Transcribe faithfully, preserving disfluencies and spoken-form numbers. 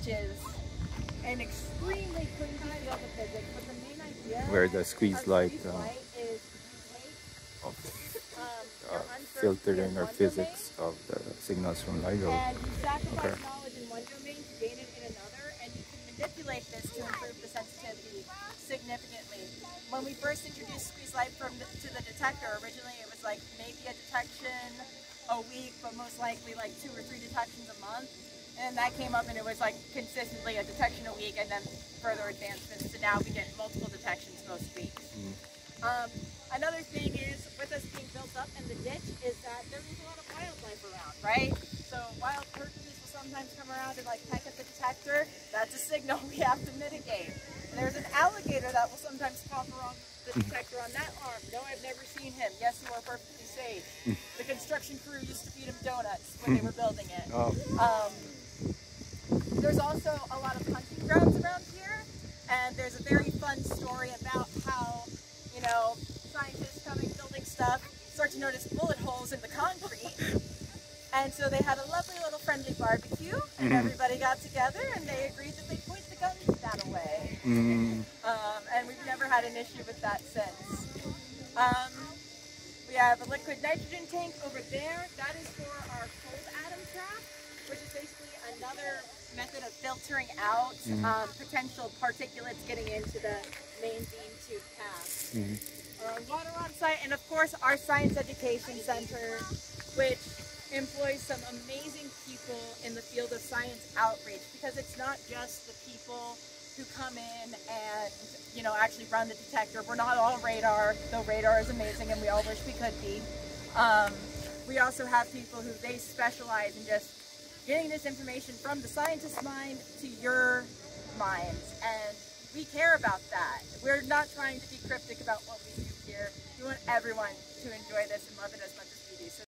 which is an extremely crazy field of physics, but the main idea where the squeeze light squeeze uh, light is of um, uh, your uncertainty filtering in or one physics of the signals from LiDAR. domain, and you sacrifice Okay. knowledge in one domain to gain it in another, and you can manipulate this to improve the sensitivity significantly. When we first introduced squeeze light from the, to the detector, originally it was like maybe a detection a week, but most likely like two or three detections a month. And that came up and it was like consistently a detection a week, and then further advancements. So now we get multiple detections most weeks. Mm. Um, another thing is, with us being built up in the ditch, is that there is a lot of wildlife around, right? So wild turkeys will sometimes come around and like peck at the detector. That's a signal we have to mitigate. And there's an alligator that will sometimes pop around the detector on that arm. No, I've never seen him. Yes, you are perfectly safe. The construction crew used to feed him donuts when they were building it. Oh. Um, there's also a lot of hunting grounds around here, and there's a very fun story about how, you know, scientists coming, building stuff, start to notice bullet holes in the concrete. And so they had a lovely little friendly barbecue, and Mm-hmm. everybody got together and they agreed that they'd point the guns that away. Mm. Um, and we've never had an issue with that since. Um, we have a liquid nitrogen tank over there. That is for our cold atom trap, which is basically another method of filtering out Mm. um, potential particulates getting into the main beam tube path. Mm. Uh, water on site, and of course our Science Education Center, which employs some amazing people in the field of science outreach, because it's not just the people who come in and, you know, actually run the detector. We're not all radar, though radar is amazing and we all wish we could be. Um, we also have people who they specialize in just getting this information from the scientist's mind to your minds, and we care about that. We're not trying to be cryptic about what we do here. We want everyone to enjoy this and love it as much as we do. So